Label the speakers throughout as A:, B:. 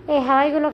A: এই হাওয়াইগুলো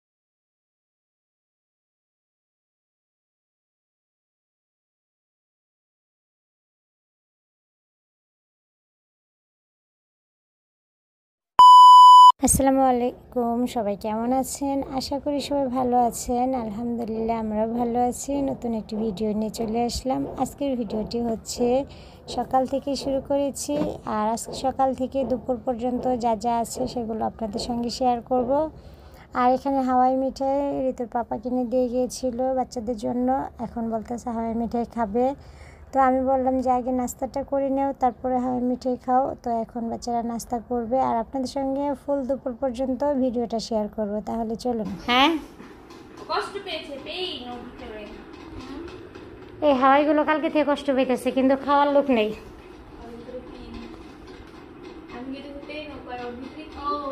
A: আসসালামু আলাইকুম, সবাই কেমন আছেন? আশা করি সবাই ভালো আছেন। আলহামদুলিল্লাহ আমরাও ভালো আছি। নতুন একটি ভিডিও নিয়ে চলে আসলাম। আজকের ভিডিওটি হচ্ছে সকাল থেকে শুরু করেছি, আর আজকে সকাল থেকে দুপুর পর্যন্ত যা যা আছে সেগুলো আপনাদের সঙ্গে শেয়ার করব। আর এখানে হাওয়াই মিঠাই ঋতুর পাপা কিনে দিয়ে গিয়েছিল বাচ্চাদের জন্য। এখন বলতেছে হাওয়াই মিঠাই খাবে, তো আমি বললাম যে আগে নাস্তাটা করে নেও, তারপরে হাওয়াই মিঠাই খাও। তো এখন বাচ্চারা নাস্তা করবে, আর আপনাদের সঙ্গে ফুল দুপুর পর্যন্ত ভিডিওটা শেয়ার করব। তাহলে চলুন। হ্যাঁ,
B: কষ্ট পেয়েছে পেইন ওর ভিতরে।
A: এই হাওয়াইগুলো কালকে থেকে কষ্ট পেতেছে, কিন্তু খাওয়ার লোক নেই।
B: আমি যদি পেইন ওর ওর ভিতরে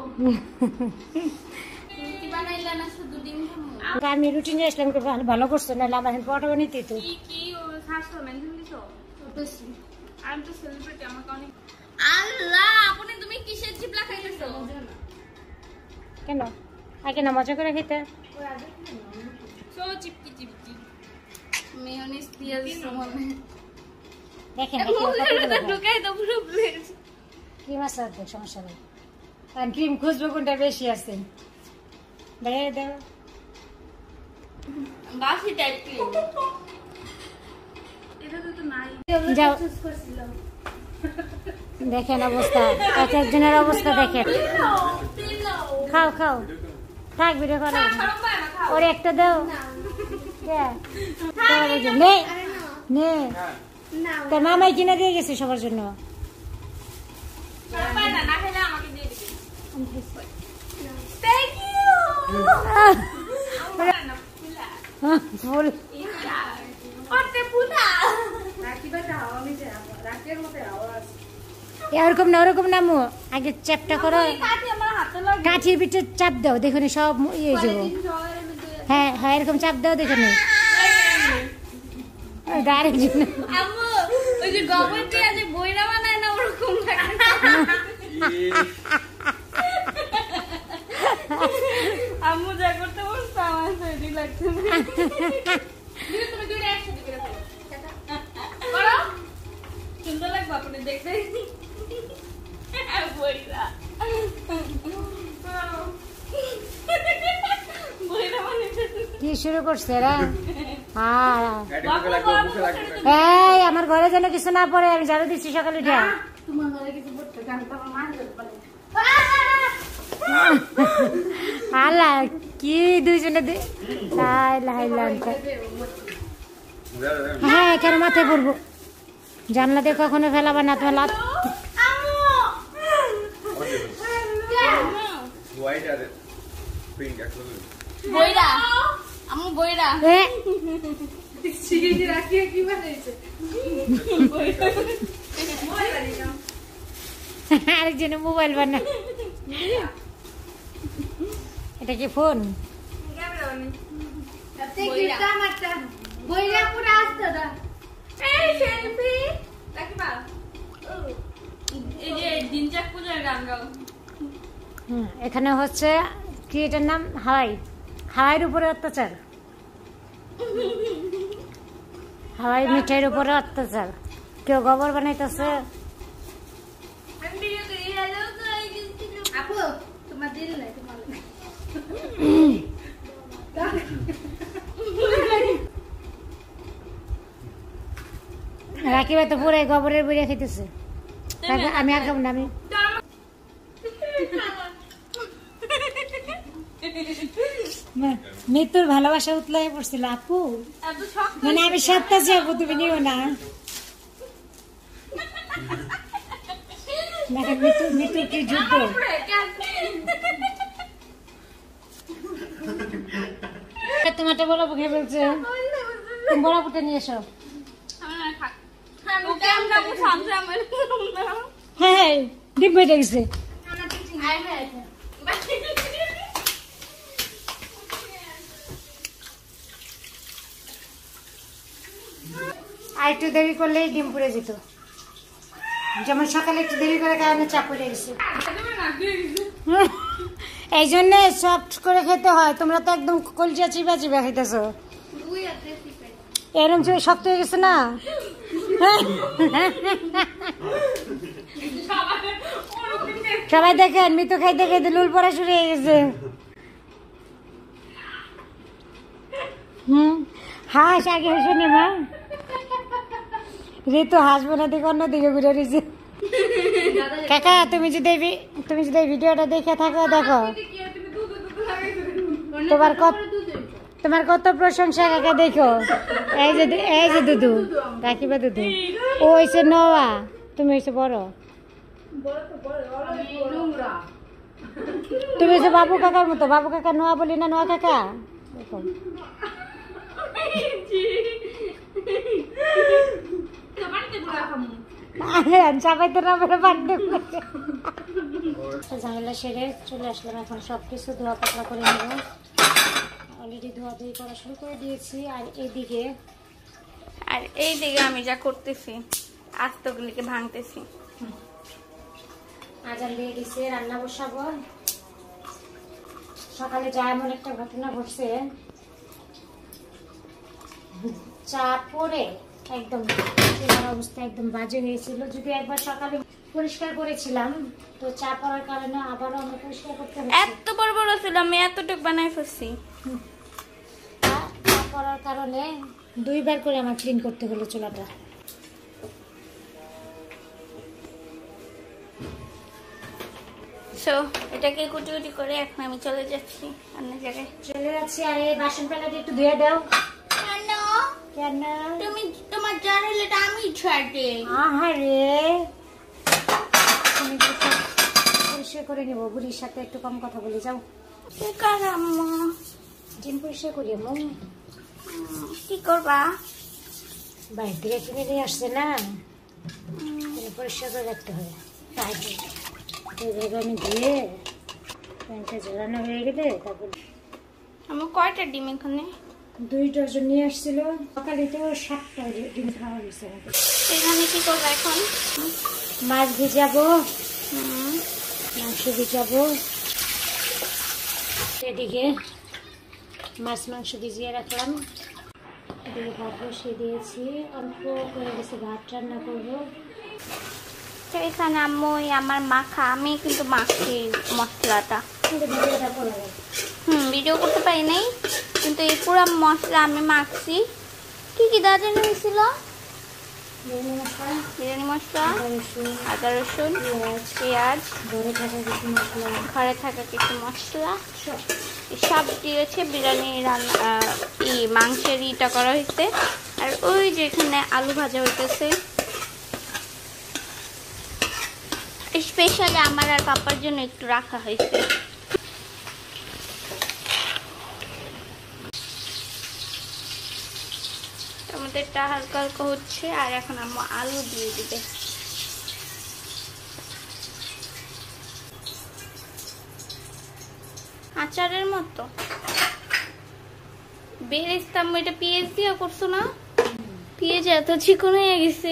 B: কি বানাইলা না শুধু ডিম খামু।
A: আমি রুটিন আসলাম, ভালো করছো, না আমার পটা বানিয়ে তো
B: কি কি ও শাস্ত্র মেনশন দিছো? বেশি আমি তো সেলিব্রিটি, আমাকে অনেক। আল্লাহ, আপনি তুমি কিসের জিবলা খাইতেছো?
A: কেন আগে না মজা করে খেতে?
B: সো চিপকি চিপকি মেয়োনিজ দিয়ে দিছো মনে।
A: দেখেন
B: ঢুকাই দাও পুরো প্লেট।
A: কি মাছ আছে, সমস্যা নেই। আর ক্রিম খুঁজবো কোনটা বেশি আছে, বাইরে দেও।
B: বাসি টাইপ ক্রিম এটা তো নাই।
A: যাও, দেখেন অবস্থা, এক একজনের অবস্থা দেখেন। খাও খাও, থাক ভিডিও করো। ওর একটা দাও, নে নে, তোর মামাই কিনে দিয়ে গেছে সবার জন্য। ফুল এরকম না, ওরকম নামো, আগে চ্যাপটা করো, কাঠির পিঠে চাপ দাও, দেখুন সব ইয়ে যাবো। হ্যাঁ হ্যাঁ, এরকম চাপ দাও, দেখুন
B: আম্মু যা করতে বলছো আমার তৈরি লাগছে না। তুমি দুইটা একসাথে করে ফেলো, করো, সুন্দর লাগবে আপনি দেখতে। বইরা বইরা মানে
A: কি শুরু করছে রে? এই আমার ঘরে যেন কিছু না পড়ে, আমি ঝাড়ু দিচ্ছি সকালে উঠে।
B: তোমার ঘরে কিছু পড়তে কারণ তোমার মা বলে
A: আল্লাহ, কি দুইজনে হ্যাঁ, কেন মাথায় পড়বো? জানলাতে কখনো ফেলাবা না তোমার লাত।
B: বইরা আম্মু বইরা
A: আরেকজনে মোবাইল বানা। এটা কি ফোন? এখানে হচ্ছে কি, এটার নাম হাওয়াই। হাওয়াইয়ের উপরে অত্যাচার, হাওয়াই মিঠাইয়ের উপরে অত্যাচার। কেউ গোবর বানাইতেছে। রাকিবা তো পুরো গোবরের বইয়া খেতেছে। আমি আর খাবো না। আমি মৃত্যুর ভালোবাসা উতলাই পড়ছিল আপু, মানে আমি সপ্তাহ যাবো, তুমি নিও না। মৃত্যুর কি যুদ্ধ। তোমারটা বড় খেয়ে বলছে, তুমি বড় পুটে নিয়ে এসো। হ্যাঁ, ডিম বেটে গেছে। আর একটু দেরি করলেই ডিম পুড়ে যেত। যেমন সকালে একটু দেরি করে কারণে চাপ পড়ে গেছে। এই জন্য সফট করে খেতে হয়। তোমরা তো একদম কলজা চিবা চিবা খাইতেছো। এরকম শক্ত হয়ে গেছে না? সবাই দেখেন মিতু খাইতে খাইতে লুল পড়া শুরু হয়ে গেছে। হাঁস আগে শুনে মা ঋতু হাসবো না দিকে অন্যদিকে ঘুরে রয়েছে। কাকা তুমি যদি এই ভিডিওটা দেখে থাকো দেখো তোমার কত প্রশংসা কাকা দেখো। এই যে দুদু রাখিবা দুদু ও হয়েছে নওয়া তুমি হয়েছে বড় তুমি হয়েছে বাবু কাকার মতো। বাবু কাকা নোয়া বলি না নোয়া কাকা দেখো। চাপাইতে না পারে বাড়তে ঝামেলা সেরে চলে আসলাম। এখন সবকিছু ধোয়া পাতলা করে নেব। অলরেডি ধোয়াধুয়ি করা শুরু করে দিয়েছি। আর এইদিকে
B: আমি যা করতেছি আস্তগুলিকে ভাঙতেছি।
A: আজান দিয়ে দিছে, রান্না বসাবো। সকালে যা এমন একটা ঘটনা ঘটছে, চা পরে একদম অবস্থা একদম বাজে হয়েছিল। যদি একবার সকালে পরিষ্কার করেছিলাম তো চা পড়ার কারণে আবারও আমরা পরিষ্কার করতে হচ্ছে।
B: এত বড় বড় ছিল, আমি এতটুকু বানাই ফেলছি।
A: চা পড়ার কারণে 2 বার করে আমার ক্লিন করতে হলো চুলাটা।
B: সো এটাকে কুটি কুটি করে এখন আমি চলে যাচ্ছি অন্য জায়গায়।
A: চলে যাচ্ছি। আর এই বাসন পেলাটা একটু ধুয়ে দাও। কেন
B: তুমি তোমার জার হলে আমি ছাড়ে।
A: আহারে তুমি পরিষ্কার করে নেবো। বুড়ির সাথে একটু কম কথা বলে যাও। জিন পরিষ্কার করি আম্মু।
B: কি করবা?
A: বাইরে থেকে কিনে নিয়ে আসছে না, পরিষ্কার করে রাখতে হবে। তাই আমি ধুয়ে প্যান্টটা ঝোলানো হয়ে গেলে তারপর
B: আমার কয়টা ডিম এখানে?
A: 2 ডজন নিয়ে আসছিল। সকালে তো 7টা ডিম খাওয়া গেছে।
B: এখানে কি করবো এখন?
A: মাছ ভিজাবো, মাংস ভিজাবো। এদিকে মাংস ভিজিয়ে রাখলাম। এদিকে ভাত বসিয়ে দিয়েছি। অল্প করে গেছে ভাত রান্না করবো।
B: এখানে আম্মু আমার মাখা, আমি কিন্তু মাখি মশলাটা। ভিডিও করতে পারি নাই, কিন্তু এই পুরো মশলা আমি মাখছি। কি কি দেওয়া জানি হয়েছিল? বিরিয়ানি মশলা, আদা রসুন, পেঁয়াজ, ঘরে থাকা কিছু মশলা সব দিয়েছে। বিরিয়ানি রান্না মাংসের ইটা করা হয়েছে। আর ওই যে এখানে আলু ভাজা হইতেছে, স্পেশালি আমার আর পাপার জন্য একটু রাখা হয়েছে। টমেটোটা হালকা হালকা হচ্ছে। আর এখন আম্মু আলু দিয়ে দিবে। আচারের মতো বেরেস্তা। এটা পেঁয়াজ দিয়ে করছো না? পেঁয়াজ এত চিকন হয়ে গেছে।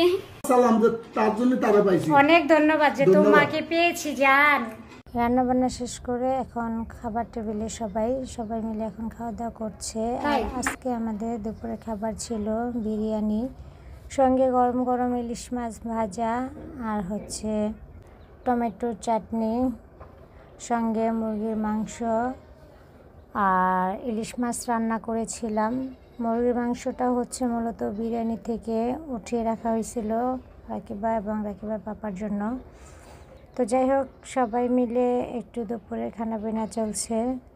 A: অনেক ধন্যবাদ যে তোমাকে পেয়েছি জান। রান্না বান্না শেষ করে এখন খাবার টেবিলে সবাই মিলে এখন খাওয়া দাওয়া করছে। আর আজকে আমাদের দুপুরে খাবার ছিল বিরিয়ানি, সঙ্গে গরম গরম ইলিশ মাছ ভাজা, আর হচ্ছে টমেটোর চাটনি, সঙ্গে মুরগির মাংস আর ইলিশ মাছ রান্না করেছিলাম। মুরগির মাংসটা হচ্ছে মূলত বিরিয়ানি থেকে উঠিয়ে রাখা হয়েছিল রাকিবা এবং রাকিবার পাপার জন্য। তো যাই হোক, সবাই মিলে একটু দুপুরে খানা পিনা চলছে।